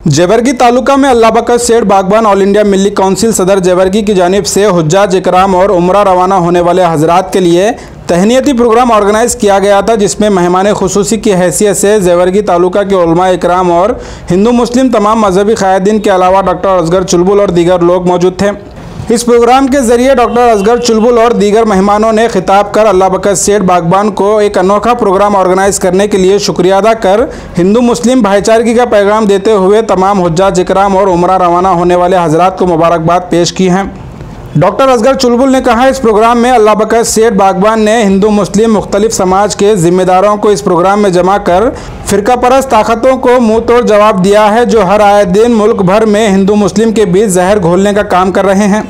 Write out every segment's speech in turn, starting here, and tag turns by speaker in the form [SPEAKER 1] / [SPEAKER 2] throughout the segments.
[SPEAKER 1] जेवर्गी तालुका में अल्लाह बख्श सेठ बागबान ऑल इंडिया मिल्ली काउंसिल सदर जेवर्गी की जानिब से हुज्जाज इकराम और उम्रा रवाना होने वाले हजरात के लिए तहनीती प्रोग्राम ऑर्गेनाइज किया गया था, जिसमें मेहमान खुसूसी की हैसियत से जेवर्गी तालुका के उलमा इकराम और हिंदू मुस्लिम तमाम मजहबी क़ायदीन के अलावा डॉक्टर असगर चुलबुल और दीगर लोग मौजूद थे। इस प्रोग्राम के जरिए डॉक्टर असगर चुलबुल और दीगर मेहमानों ने खिताब कर अल्लाह बख्श सेठ बागबान को एक अनोखा प्रोग्राम ऑर्गेनाइज करने के लिए शुक्रिया अदा कर हिंदू मुस्लिम भाईचारगी का पैगाम देते हुए तमाम हुज्जाज इकराम और उमरा रवाना होने वाले हजरात को मुबारकबाद पेश की हैं। डॉक्टर असगर चुलबुल ने कहा, इस प्रोग्राम में अल्लाह बख्श सेठ बागबान ने हिंदू मुस्लिम मुख्तलिफ समाज के जिम्मेदारों को इस प्रोग्राम में जमा कर फ़िरका परस्त ताकतों को मुंह तोड़ जवाब दिया है, जो हर आए दिन मुल्क भर में हिंदू मुस्लिम के बीच जहर घोलने का काम कर रहे हैं।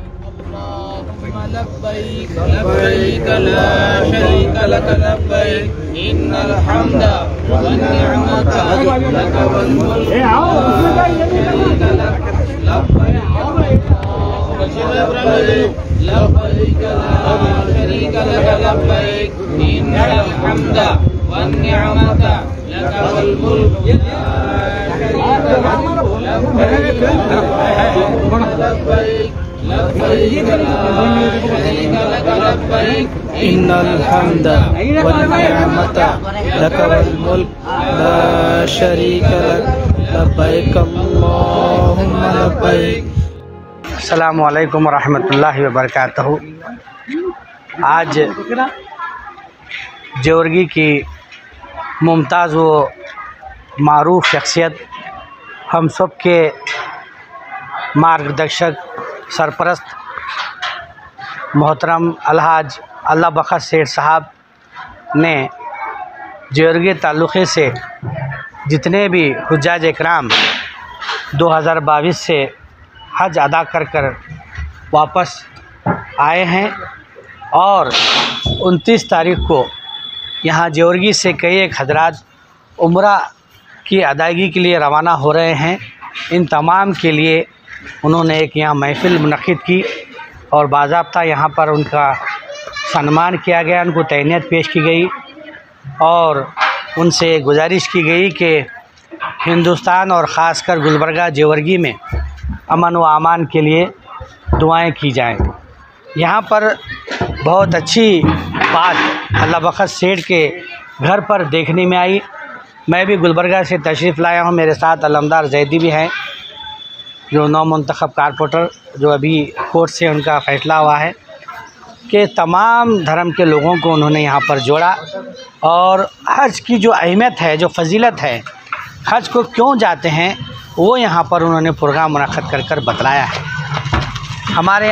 [SPEAKER 2] इन्नल हम्द वन्निअमत लक वल मुल्क ला शरीका लक लब्बैक अल्लाहुम्मा लब्बैक।
[SPEAKER 3] अस्सलामु अलैकुम रहमतुल्लाहि व बरकातहू। आज जेवर्गी की मुमताज़ व मारूफ शख्सियत, हम सब के मार्गदर्शक सरपरस्त मोहतरम अलहाज अल्लाह बख्श सेठ साहब ने जेवर्गी तालुक़े से जितने भी हुज्जाज इकराम 2022 से हज अदा कर वापस आए हैं और 29 तारीख को यहाँ जेवर्गी से कई एक हजरात उम्रा की अदायगी के लिए रवाना हो रहे हैं। इन तमाम के लिए उन्होंने एक यहाँ महफ़िल मुनक़्क़िद की और बाज़ाब्ता यहाँ पर उनका सम्मान किया गया, उनको तहनीत पेश की गई और उनसे गुजारिश की गई कि हिंदुस्तान और ख़ासकर गुलबर्गा जेवर्गी में अमन व अमान के लिए दुआएं की जाएं। यहाँ पर बहुत अच्छी बात अल्लाह बख्श सेठ के घर पर देखने में आई। मैं भी गुलबर्गा से तशरीफ़ लाया हूँ, मेरे साथ अलमदार जैदी भी हैं जो नौ मुंतखब कारपोरेटर, जो अभी कोर्ट से उनका फ़ैसला हुआ है कि तमाम धर्म के लोगों को उन्होंने यहाँ पर जोड़ा और हज की जो अहमियत है, जो फजीलत है, हज को क्यों जाते हैं, वो यहाँ पर उन्होंने प्रोग्राम मुनक़्क़िद कर बतलाया है। हमारे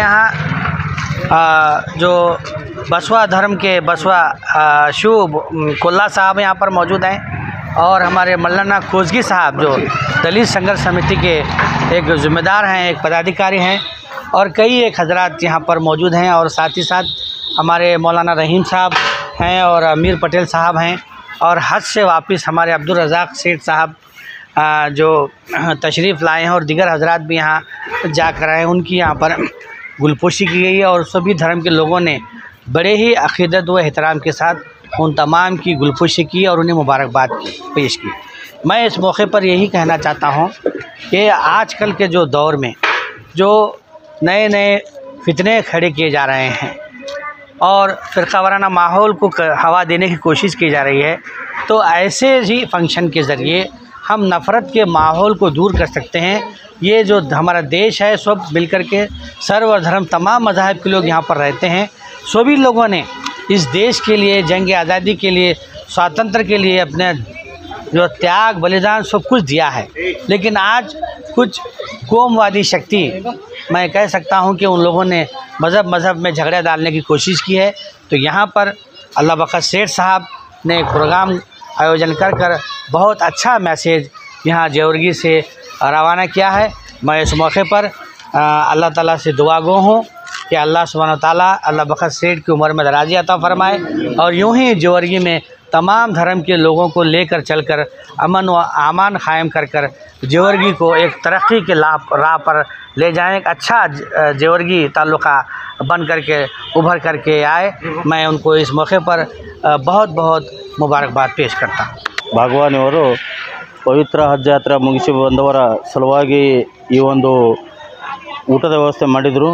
[SPEAKER 3] यहाँ जो बसवा धर्म के बसवा शुभ कुल्ला साहब यहाँ पर मौजूद हैं और हमारे मौलाना कोजगी साहब जो दलित संघर्ष समिति के एक ज़िम्मेदार हैं, एक पदाधिकारी हैं और कई एक हजरात यहाँ पर मौजूद हैं और साथ ही साथ हमारे मौलाना रहीम साहब हैं और अमीर पटेल साहब हैं और हज से वापस हमारे अब्दुल रज़ाक सेठ साहब जो तशरीफ़ लाए हैं और दीगर हजरात भी यहाँ जाकर आए, उनकी यहाँ पर गुलपोशी की गई है और सभी धर्म के लोगों ने बड़े ही अक़ीदत व एहतराम के साथ उन तमाम की गुलपोशी की और उन्हें मुबारकबाद पेश की। मैं इस मौके पर यही कहना चाहता हूँ कि आजकल के जो दौर में जो नए नए फितने खड़े किए जा रहे हैं और फ़िरका वाराना माहौल को हवा देने की कोशिश की जा रही है, तो ऐसे ही फंक्शन के ज़रिए हम नफ़रत के माहौल को दूर कर सकते हैं। ये जो हमारा देश है, सब मिलकर के सर्व धर्म तमाम मज़ाहिब के लोग यहाँ पर रहते हैं। सभी लोगों ने इस देश के लिए, जंग आज़ादी के लिए, स्वातंत्र के लिए अपने जो त्याग बलिदान सब कुछ दिया है, लेकिन आज कुछ कौमवादी शक्ति, मैं कह सकता हूं कि उन लोगों ने मज़हब में झगड़ा डालने की कोशिश की है। तो यहाँ पर अल्लाह बख्श सेठ साहब ने एक प्रोग्राम आयोजन कर बहुत अच्छा मैसेज यहाँ जेवर्गी से रवाना किया है। मैं इस मौके पर अल्लाह ताला से दुआ गो हूँ कि अल्लाह सुब्हानहू ताला अल्लाह बख्श सेठ की उम्र में दराज़ी अता फरमाए और यूँ ही जेवर्गी में तमाम धर्म के लोगों को लेकर चलकर अमन व अमान क़ायम कर जेवर्गी को एक तरक्की के राह पर ले जाएं, एक अच्छा जेवर्गी ताल्लुक़ा बन करके उभर करके आए। मैं उनको इस मौके पर बहुत बहुत मुबारकबाद पेश करता हूँ।
[SPEAKER 4] बागवान ಪವಿತ್ರ ಹಜ್ ಯಾತ್ರೆ ಮುಗಿಸಿ ಬಂದವರ ಸಲುವಾಗಿ ಈ ಒಂದು ಊಟದ ವ್ಯವಸ್ಥೆ ಮಾಡಿದರು.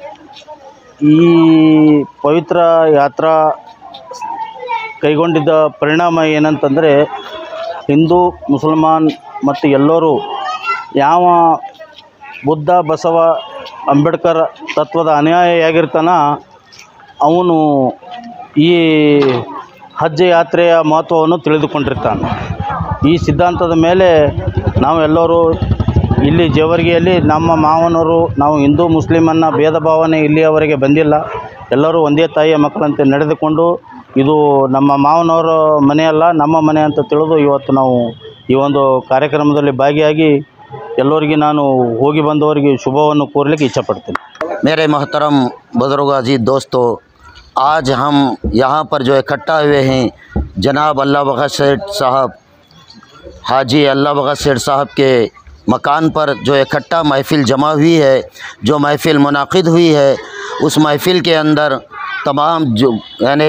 [SPEAKER 4] ಈ ಪವಿತ್ರ ಯಾತ್ರಾ ಕೈಗೊಂಡಿದ್ದ ಪರಿಣಾಮ ಏನಂತಂದರೆ, ಹಿಂದೂ ಮುಸಲ್ಮಾನ್ ಮತ್ತು ಎಲ್ಲರೂ ಯಾವ ಬುದ್ಧ ಬಸವ ಅಂಬೇಡ್ಕರ್ ತತ್ವದ ಅನುಯಾಯಿಯಾಗಿರ್ತಾನ ಅವನು ಈ ಹಜ್ ಯಾತ್ರೆಯ ಮಹತ್ವವನ್ನು ತಿಳಿದುಕೊಂಡಿರ್ತಾನೆ. ಈ ಸಿದ್ಧಾಂತದ ಮೇಲೆ ನಾವೆಲ್ಲರೂ ಇಲ್ಲಿ ಜೇವರ್ಗಿಯಲ್ಲಿ ನಮ್ಮ ಮಾವನವರು, ನಾವು ಹಿಂದೂ ಮುಸ್ಲಿಮನ್ನ ಭೇದ ಭಾವನೆ ಇಲ್ಲಿಯವರೆಗೆ ಬಂದಿಲ್ಲ. ಎಲ್ಲರೂ ಒಂದೇ ತಾಯಿಯ ಮಕ್ಕಳಂತೆ ನಡೆದುಕೊಂಡು ಇದು ನಮ್ಮ ಮಾವನವರ ಮನೆಯಲ್ಲ, ನಮ್ಮ ಮನೆ ಅಂತ ತಿಳಿದು ಇವತ್ತು ನಾವು ಈ ಒಂದು ಕಾರ್ಯಕ್ರಮದಲ್ಲಿ ಭಾಗಿಯಾಗಿ ಎಲ್ಲರಿಗೆ ನಾನು ಹೋಗಿ ಬಂದವರಿಗೆ ಶುಭವನ್ನು ಕೋರಲಿಕ್ಕೆ ಇಚ್ಛಪಡ್ತೀನಿ.
[SPEAKER 5] मेरे मोहतरम बुजुर्ग अजीज दोस्तों, आज हम यहाँ पर जो इकट्ठा हुए हैं जनाब अल्लाह बख्श सेठ साहब, हाजी अल्लाह बख्श सेठ साहब के मकान पर जो इकट्ठा महफ़िल जमा हुई है, जो महफ़िल मुनाकिद हुई है, उस महफ़िल के अंदर तमाम जो यानी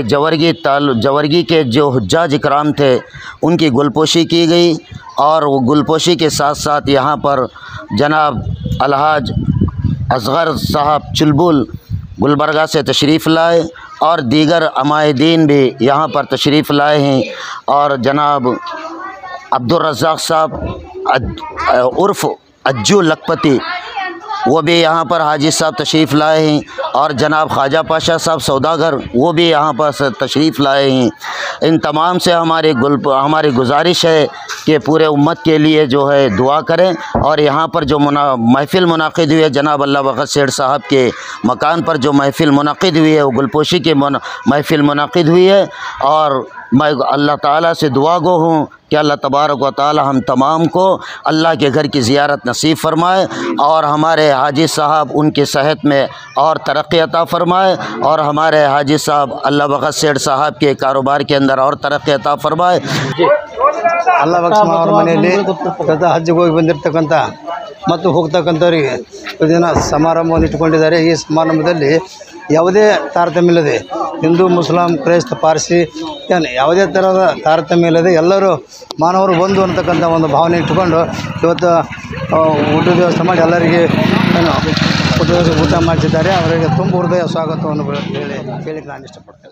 [SPEAKER 5] जवर्गी के जो हुज्जाज इकराम थे उनकी गुलपोशी की गई। और वो गुलपोशी के साथ साथ यहाँ पर जनाब अलहाज असगर साहब चुलबुल गुलबर्गा से तशरीफ़ लाए और दीगर अमायदीन भी यहाँ पर तशरीफ़ लाए हैं। और जनाब अब्दुल रज़ाक साहब उर्फ़ अज्जू लखपति वो भी यहाँ पर हाजी साहब तशरीफ़ लाए हैं। और जनाब ख्वाजा पाशा साहब सौदागर वो भी यहाँ पर तशरीफ़ लाए हैं। इन तमाम से हमारी गुजारिश है कि पूरे उम्मत के लिए जो है दुआ करें। और यहाँ पर जो महफ़िल मुनाकिद हुई है, जनाब अल्लाह बख्श सेठ साहब के मकान पर जो महफ़िल मुनाकिद हुई है वो गुलपोशी की महफ़िल मुनाकिद हुई है। और मैं अल्लाह ताला से दुआ गो हूँ कि अल्लाह तबारक व ताला हम तमाम को अल्लाह के घर की ज़ियारत नसीब फ़रमाए और हमारे हाजी साहब उनकी सेहत में और तरक्की अता फ़रमाए और हमारे हाजी साहब अल्लाह बख्श सेठ साहब के कारोबार के अंदर और तरक्की अता फ़रमाए।
[SPEAKER 6] ಅಲ್ಲಾಹ್ ಬಖ್ಶ್ ಅವರ ಮನೆಯಲ್ಲಿ ಹಜ್ಜಿಗೆ ಹೋಗಿ ಬಂದಿರತಕ್ಕಂಥ ಮತ್ತು ಹೋಗ್ತಕ್ಕಂಥವರಿಗೆ ದಿನ ಸಮಾರಂಭವನ್ನು ಇಟ್ಟುಕೊಂಡಿದ್ದಾರೆ. ಈ ಸಮಾರಂಭದಲ್ಲಿ ಯಾವುದೇ ತಾರತಮ್ಯ ಇಲ್ಲದೆ ಹಿಂದೂ ಮುಸ್ಲಿಂ ಕ್ರೈಸ್ತ ಪಾರ್ಸಿ ಏನು ಯಾವುದೇ ಥರದ ತಾರತಮ್ಯ ಇಲ್ಲದೆ ಎಲ್ಲರೂ ಮಾನವರು ಬಂದು ಅಂತಕ್ಕಂಥ ಒಂದು ಭಾವನೆ ಇಟ್ಟುಕೊಂಡು ಇವತ್ತು ಊಟದ ವ್ಯವಸ್ಥೆ ಮಾಡಿ ಎಲ್ಲರಿಗೆ ಏನು ಊಟ ಮಾಡಿಸಿದ್ದಾರೆ. ಅವರಿಗೆ ತುಂಬ ಹೃದಯ ಸ್ವಾಗತವನ್ನು ಹೇಳಲಿಕ್ಕೆ ನಾನು ಇಷ್ಟಪಡ್ತೇನೆ.